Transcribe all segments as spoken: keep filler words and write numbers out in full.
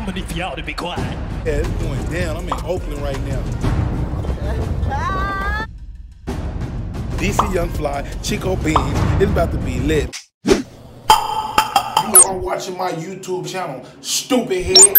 I'm gonna need for y'all to be quiet. Yeah, it's going down. I'm in Oakland right now. D C Young Fly, Chico Beans. It's about to be lit. You are watching my YouTube channel, stupid head.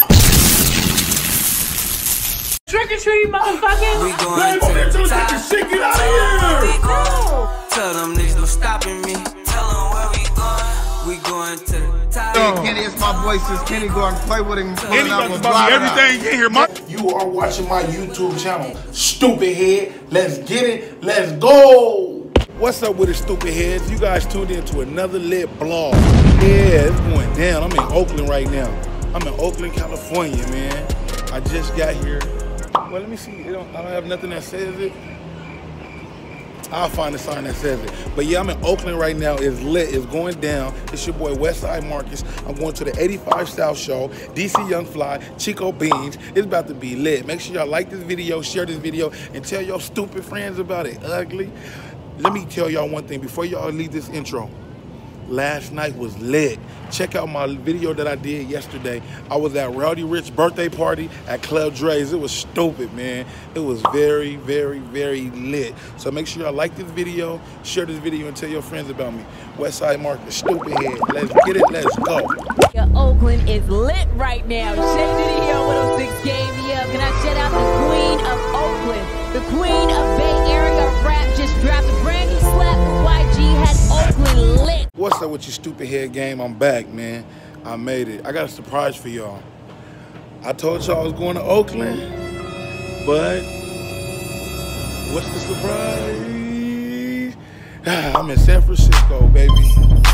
Trick or treat, motherfucker! We going to the top. Shit, get out of here! Tell them niggas no stopping me. Tell them where we going. We going to the top. Hey, Kenny, it's my boy since Kenny go and play with him. Kenny about to buy me everything in here, man. You are watching my YouTube channel, stupid head. Let's get it. Let's go. What's up with the stupid heads? You guys tuned in to another lit vlog. Yeah, it's going down. I'm in Oakland right now. I'm in Oakland, California, man. I just got here. Well, let me see. It don't, I don't have nothing that says it. I'll find a sign that says it. But yeah, I'm in Oakland right now. It's lit. It's going down. It's your boy Westsidemarcus. I'm going to the eighty-five South show. D C Young Fly, Chico Beans. It's about to be lit. Make sure y'all like this video, share this video, and tell your stupid friends about it. Ugly. Let me tell y'all one thing before y'all leave this intro. Last night was lit. Check out my video that I did yesterday. I was at Rowdy Rich's birthday party at Club Dre's. It was stupid, man. It was very, very, very lit. So make sure y'all like this video, share this video, and tell your friends about me. Westsidemarcus, stupid head. Let's get it, let's go. Yeah, Oakland is lit right now. Shade to the Hill one oh six gave me up. Can I shout out the queen of Oakland? The queen of Bay Area rap just dropped a brand new slap. Y G had Oakland lit. What's up with your stupid head game? I'm back, man. I made it. I got a surprise for y'all. I told y'all I was going to Oakland, but what's the surprise? I'm in San Francisco, baby.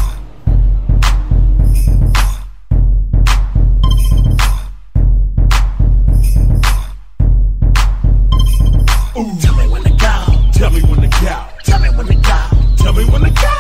Ooh. Tell me when to go. Tell me when to go. Tell me when to go. Tell me when to go.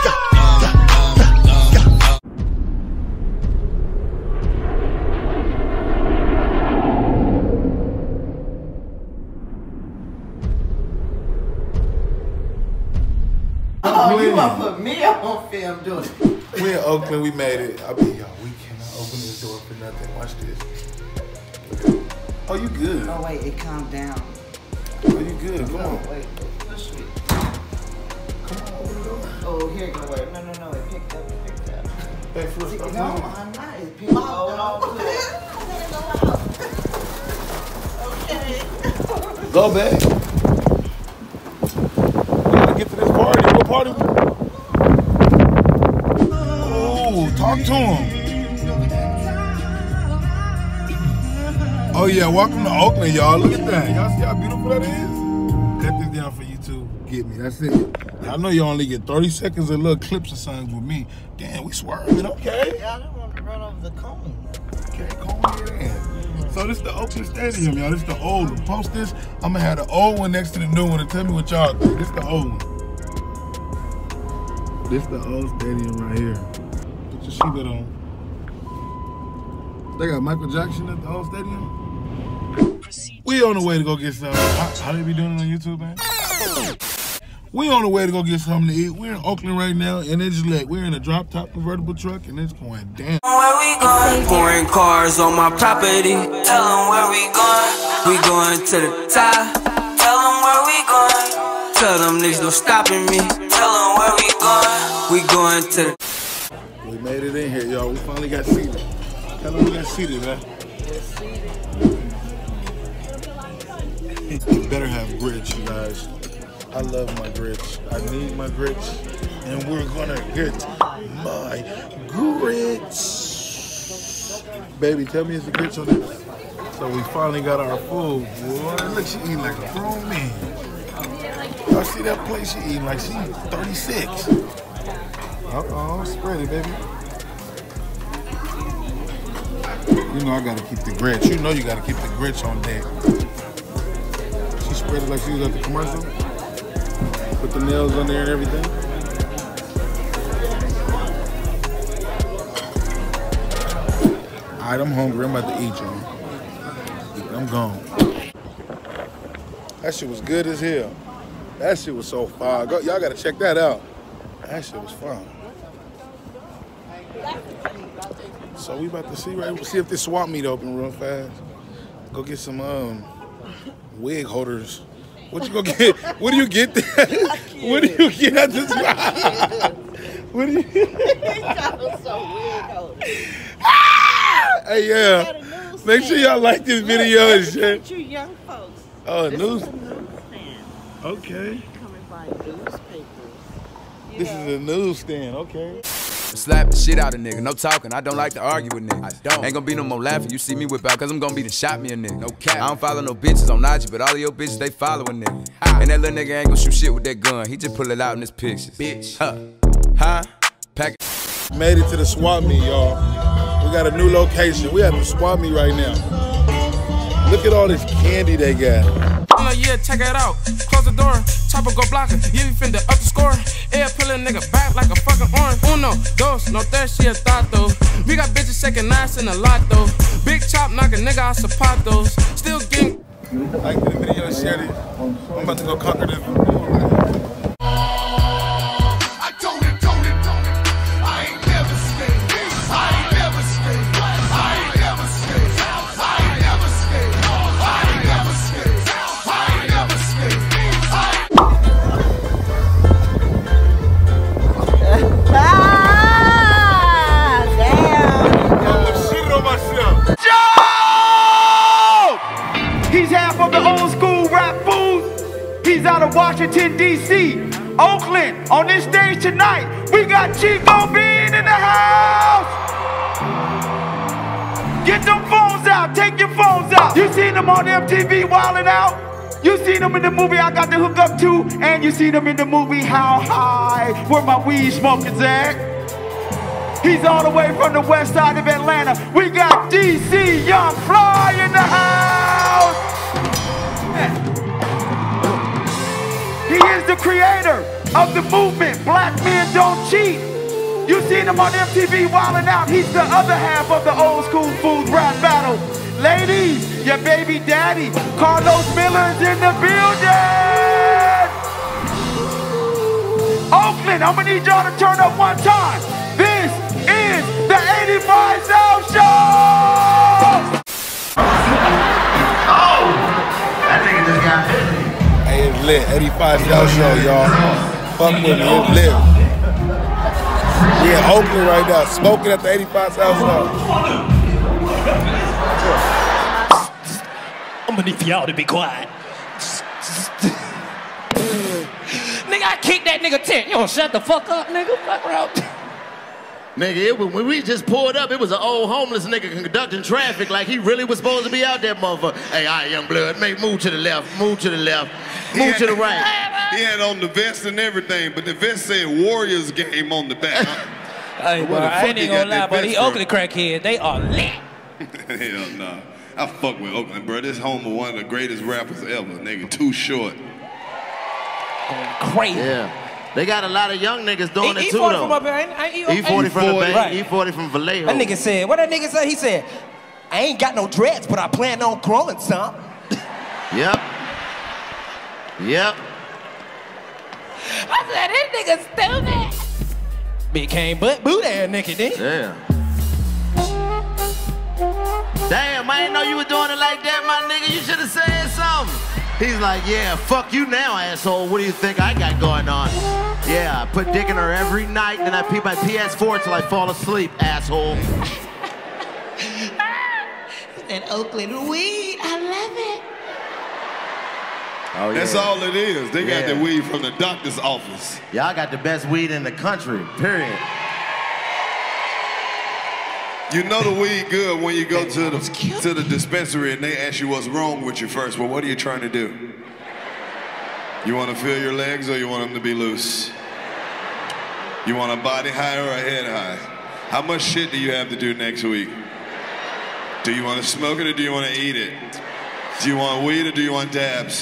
Oh, you want to put me on film doing it. We're in Oakland, we made it. I mean, y'all, we cannot open this door for nothing. Watch this. Oh, you good. Oh, wait, it calmed down. Oh, you good. Come no, on. Wait, push me. Come on, open the door. Oh, here you go. Wait, no, no, no, it picked up, it picked up. Hey, first, See, stop no, moving. I'm not. It picked up. Hold on to it. Okay. Go back. We gotta get to this party. What party? Oh, talk to him. Oh yeah, welcome to Oakland, y'all. Look at that. Y'all see how beautiful that is? Cut this down for YouTube. Get me. That's it. I know you only get thirty seconds of little clips of songs with me. Damn, we swerving. Okay. Yeah, I don't want to run over the cone. Okay, come on in. So this is the Oakland Stadium, y'all. This is the old one. Post this. I'm gonna have the old one next to the new one and tell me what y'all think. This is the old one. This is the old stadium right here. Put your seatbelt on. They got Michael Jackson at the old stadium. We on the way to go get some. How, how they be doing it on YouTube, man? We on the way to go get something to eat. We're in Oakland right now, and it's lit. We're in a drop-top convertible truck, and it's going down. Where we going? Pouring cars on my property. Tell them where we going. We going to the top. Tell them where we going. Tell them niggas no stopping me. Tell them where we going. We going to the... We made it in here, y'all. We finally got seated. Tell them we got seated, man. You better have grits, you guys. I love my grits. I need my grits. And we're gonna get my grits. Baby, tell me it's the grits on this. So we finally got our food. Boy, look, she eating like a grown man. Y'all see that plate? She eating like she's thirty-six. Uh-oh, spread it, baby. You know I gotta keep the grits. You know you gotta keep the grits on deck. She spread it like she was at the commercial. Put the nails on there and everything. All right, I'm hungry. I'm about to eat, y'all. I'm gone. That shit was good as hell. That shit was so fire. Y'all gotta check that out. That shit was fun. So we about to see right. We'll see if this swap meet open real fast. Go get some um wig holders. What you gonna get? What do you get there? What do you get at this? What do you? Hey, yeah. Make sure y'all like this video and shit. You young folks. Oh, a this news. is a newsstand. Okay. Coming by newspapers. You This know. is a newsstand. Okay. Slap the shit out of nigga, no talking. I don't like to argue with niggas. I don't. Ain't gonna be no more laughing. You see me whip out, cause I'm gonna be the shot me a nigga. No cap. I don't follow no bitches on I G, but all of your bitches, they following nigga. And that little nigga ain't gonna shoot shit with that gun. He just pull it out in his pictures. Bitch. Huh. Huh? Pack it. Made it to the swap meet, y'all. We got a new location. We at the swap meet right now. Look at all this candy they got. I'm like, yeah, check it out. Close the door, chopper go block it. Yeah, we finna up the score. Air pull a nigga back like a fucking orange. Uno, dos, no third, she a thought though. We got bitches shaking ass in a lot though. Big chop knock a nigga out zapatos. Still getting. Like the video and share it. I'm about to go conquer this. He's half of the old school rap fools. He's out of Washington, D C Oakland, on this stage tonight, we got Chico Bean in the house. Get them phones out, take your phones out. You seen him on M T V wildin' out. You seen him in the movie I Got the Hook Up To, and you seen him in the movie How High, where my weed smoking's at. He's all the way from the west side of Atlanta. We got D C Young Fly in the house. He is the creator of the movement, Black Men Don't Cheat. You seen him on M T V wildin' out. He's the other half of the old school fools rap battle. Ladies, your baby daddy, Carlos Miller's in the building. Oakland, I'm gonna need y'all to turn up one time. This is the eighty-five South Show! Oh! That nigga just got busy. Hey, it's lit. eighty-five South Show, y'all. Fuck with me, it's lit. We in Oakland right now, smoking at the eighty-five South Show. I'm gonna need y'all to be quiet. Nigga, I kicked that nigga tent. You don't shut the fuck up, nigga. Fuck around. Nigga, it was, when we just pulled up, it was an old homeless nigga conducting traffic like he really was supposed to be out there, motherfucker. Hey, all right, young blood, make move to the left, move to the left, move to the right. He had on the vest and everything, but the vest said Warriors game on the back. Hey, bro, I ain't even gonna lie, but these Oakland crackheads, they are lit. Hell nah. I fuck with Oakland, bro. This home of one of the greatest rappers ever, nigga. Too Short. Crazy. Yeah. They got a lot of young niggas doing E it too, forty though. from up here, ain't, ain't E forty from the Bay, right. E forty from Vallejo. That nigga said, what that nigga say? He said, I ain't got no dreads, but I plan on growing some. Yep. Yep. I said, this nigga stupid. Became butt boot ass nigga, then. Yeah. Damn, I didn't know you were doing it like that, my nigga. You should have said something. He's like, yeah, fuck you now, asshole. What do you think I got going on? Yeah, I put dick in her every night, then I pee my P S four till I fall asleep, asshole. And Oakland weed, I love it. Oh, yeah. That's all it is. They got Yeah. the weed from the doctor's office. Y'all got the best weed in the country, period. You know the weed good when you go to the to the dispensary and they ask you what's wrong with you first. Well, what are you trying to do? You want to feel your legs or you want them to be loose? You want a body high or a head high? How much shit do you have to do next week? Do you want to smoke it or do you want to eat it? Do you want weed or do you want dabs?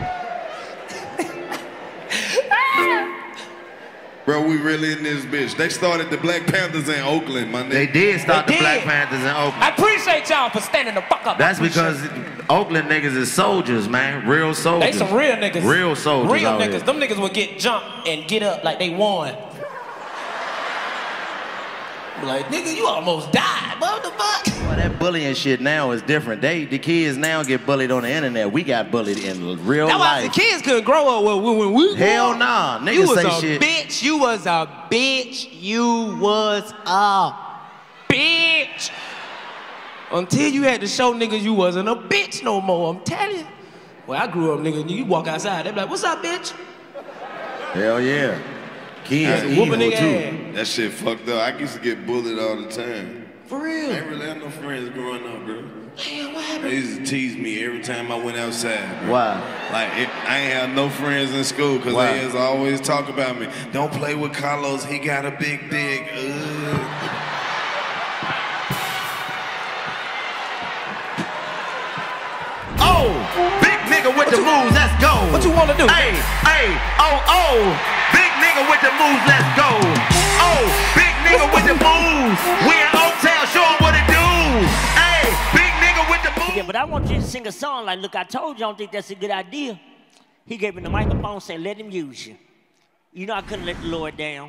Bro, we really in this bitch. They started the Black Panthers in Oakland, my nigga. They did start They the did. Black Panthers in Oakland. I appreciate y'all for standing the fuck up. That's I appreciate because it. Oakland niggas is soldiers, man. Real soldiers. They some real niggas. Real soldiers Real out niggas. here. Them niggas would get jumped and get up like they won. be like, nigga, you almost died. What the fuck? Well, that bullying shit now is different. They, the kids now get bullied on the internet. We got bullied in real That's life. why the kids couldn't grow up when, when we Hell nah. Niggas you was say a shit. bitch. You was a bitch. You was a bitch. Until you had to show niggas you wasn't a bitch no more. I'm telling you. Well, I grew up, nigga. You walk outside, they be like, what's up, bitch? Hell yeah. Kids Hey, evil whooping too. nigga That shit fucked up. I used to get bullied all the time. For real? I ain't really had no friends growing up, bro. Damn, what happened? They used to tease me every time I went outside, bro. Why? Like, it, I ain't had no friends in school because Why? they used to always talk about me. Don't play with Carlos, he got a big dick. Ugh. Oh, big nigga with the moves, let's go. What you want to do? Hey, hey, oh, oh, big nigga with the moves, let's go. Oh, big nigga with the moves. We in Oaktown, show 'em what it do. Hey, big nigga with the moves. Yeah, but I want you to sing a song like, look, I told you I don't think that's a good idea. He gave him the microphone, said, let him use you. You know I couldn't let the Lord down.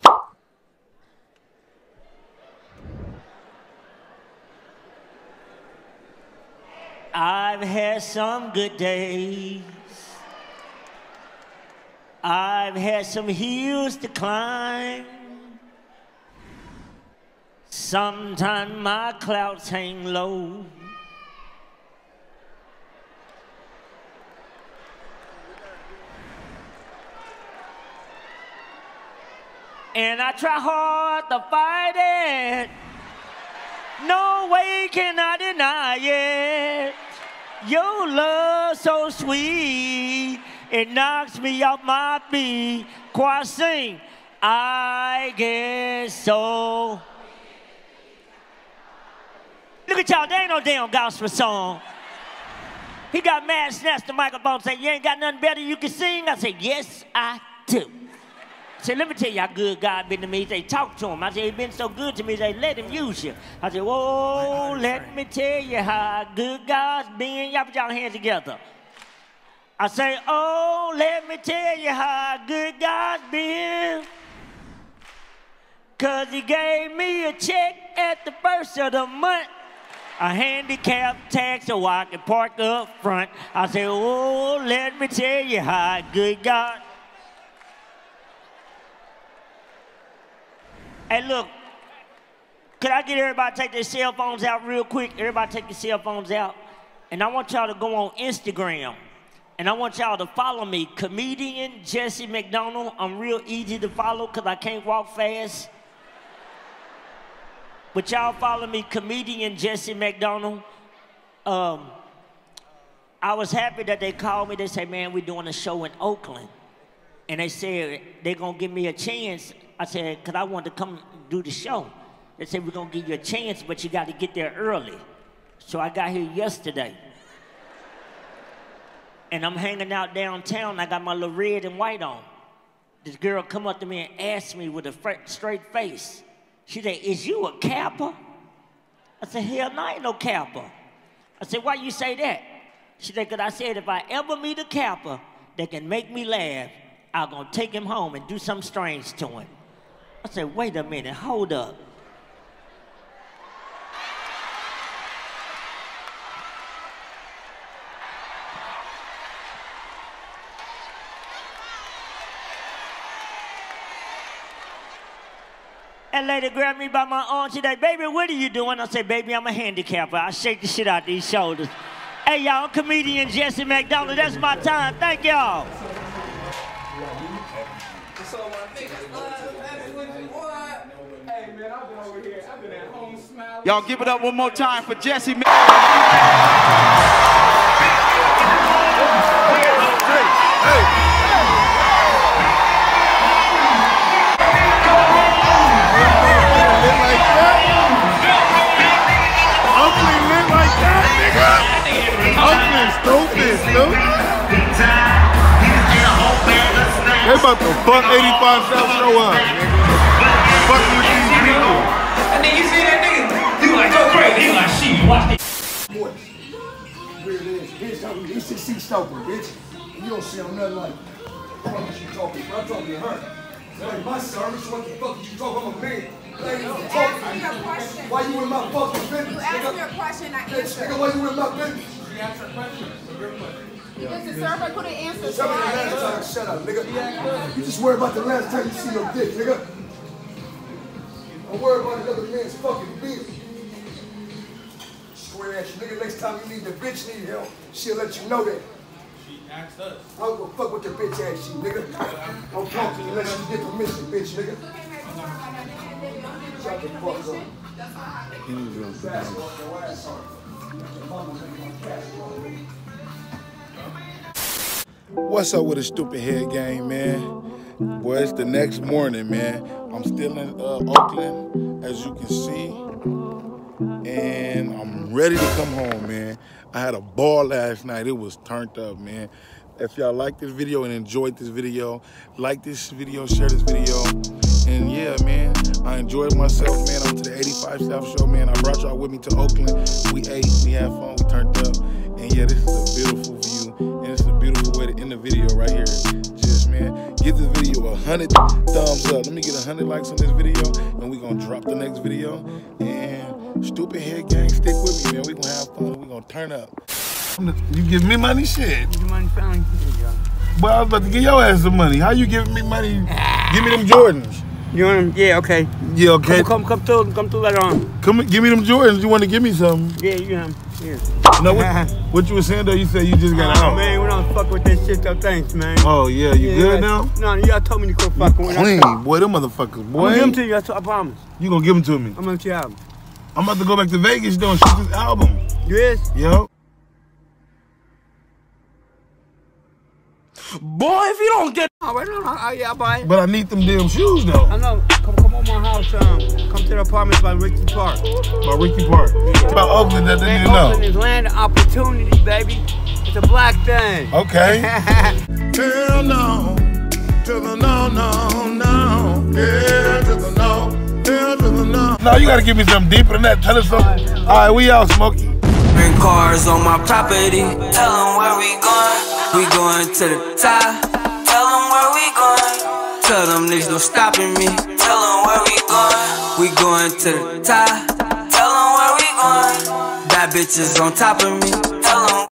I've had some good days. I've had some hills to climb. Sometimes my clouds hang low. And I try hard to fight it. No way can I deny it. Your love so sweet, it knocks me off my feet. Choir sing, I get so. Look at y'all, there ain't no damn gospel song. He got mad, snatched the microphone, said, you ain't got nothing better you can sing? I said, yes, I do. I said, let me tell you how good God been to me. They talk to him. I said, he been so good to me, they let him use you. I said, oh, let me tell you how good God's been. Y'all put y'all hands together. I say, oh, let me tell you how good God's been. Cause he gave me a check at the first of the month. A handicap tax so I can park up front. I say, oh, let me tell you how good God. Hey, look, could I get everybody to take their cell phones out real quick? Everybody take your cell phones out. And I want y'all to go on Instagram. And I want y'all to follow me, comedian Jesse McDonald. I'm real easy to follow because I can't walk fast. But y'all follow me, comedian Jesse McDonald. Um, I was happy that they called me. They said, man, we're doing a show in Oakland. And they said, they're going to give me a chance. I said, because I wanted to come do the show. They said, we're going to give you a chance, but you got to get there early. So I got here yesterday. And I'm hanging out downtown. I got my little red and white on. This girl come up to me and asked me with a straight face. She said, is you a capper? I said, hell no, I ain't no capper. I said, why you say that? She said, because I said, if I ever meet a capper that can make me laugh, I'm going to take him home and do something strange to him. I said, wait a minute, hold up. That lady grabbed me by my arm. She said, baby, what are you doing? I said, baby, I'm a handicapper. I shake the shit out these shoulders. Hey, y'all, I'm comedian Jesse McDonald. That's my time. Thank y'all. Y'all give it up one more time for Jesse. Hey, hey. Oakland stupid, stupid. They about to fuck eighty-five south show up, nigga. Fuck with these people. And then you see that nigga, you like, go crazy. He like, shit, watch this. Boy, where it is, bitch, I'm E C C Stoker, bitch. You don't sound nothing like, what the fuck is you talking? I'm talking to her. Like my service, what the fuck is you talking? I'm a man. Why you in my fucking business? You asked me a question, I answered. Nigga, why you in my business? She asked her question. Because the server couldn't answer, so Tell me the I last time. answered. Shut up, nigga. You just worry about the last time you see your dick, nigga. Don't worry about another man's fucking beard. Square ass nigga, next time you need the bitch need help, she'll let you know that. She asked us. I don't go fuck with the bitch ass you, nigga. Don't talk to you unless you get permission, bitch, nigga. Shut the fuck up. What's up with the stupid head gang, man? Boy, it's the next morning, man. I'm still in uh, Oakland, as you can see, and I'm ready to come home, man. I had a ball last night. It was turned up, man. If y'all like this video and enjoyed this video, like this video, share this video. And yeah, man, I enjoyed myself, man. I'm to the eighty-five South show, man. I brought y'all with me to Oakland. We ate, we had fun, we turned up. And yeah, this is a beautiful view. And it's a beautiful way to end the video right here. Just, man, give this video a hundred thumbs up. Let me get a hundred likes on this video, and we gonna drop the next video. And stupid head gang, stick with me, man. We gonna have fun, we gonna turn up. You give me money, shit. Give money, family. But I was about to give your ass some money. How you giving me money? Give me them Jordans. You want them? Yeah, okay. Yeah, okay. Come, come, come through, come through later on. Come, give me them Jordans. You want to give me some? Yeah, you have them. Yeah. No, what, what you were saying though? You said you just got oh, out. Man, we don't fuck with that shit though. Thanks, man. Oh yeah, you yeah, good yeah. now? No, y'all told me to go fucking with Clean, boy. Them motherfuckers, boy. I'm gonna give them to you. I, I promise. You gonna give them to me? I'm gonna give you album. I'm about to go back to Vegas though and shoot this album. You is? Yo. Boy, if you don't get, oh, wait, no, no, yeah, I'll buy it. But I need them damn shoes though. I know. Come, come on my house. Um, come to the apartments by Ricky Park. By Ricky Park. Yeah. About Oakland, that they didn't know. Oakland is land of opportunity, baby. It's a black thing. Okay. Hell no, to the no, no, no. Yeah, to the no, hell to the no. No, you gotta give me something deeper than that. Tell us something. All right, we out, Smokey. Bring cars on my property. Tell them where we going. We going to the top. Tell them where we going. Tell them niggas no stopping me. Tell them where we going. We going to the top. Tell them where we going. Bad bitches on top of me. Tell them.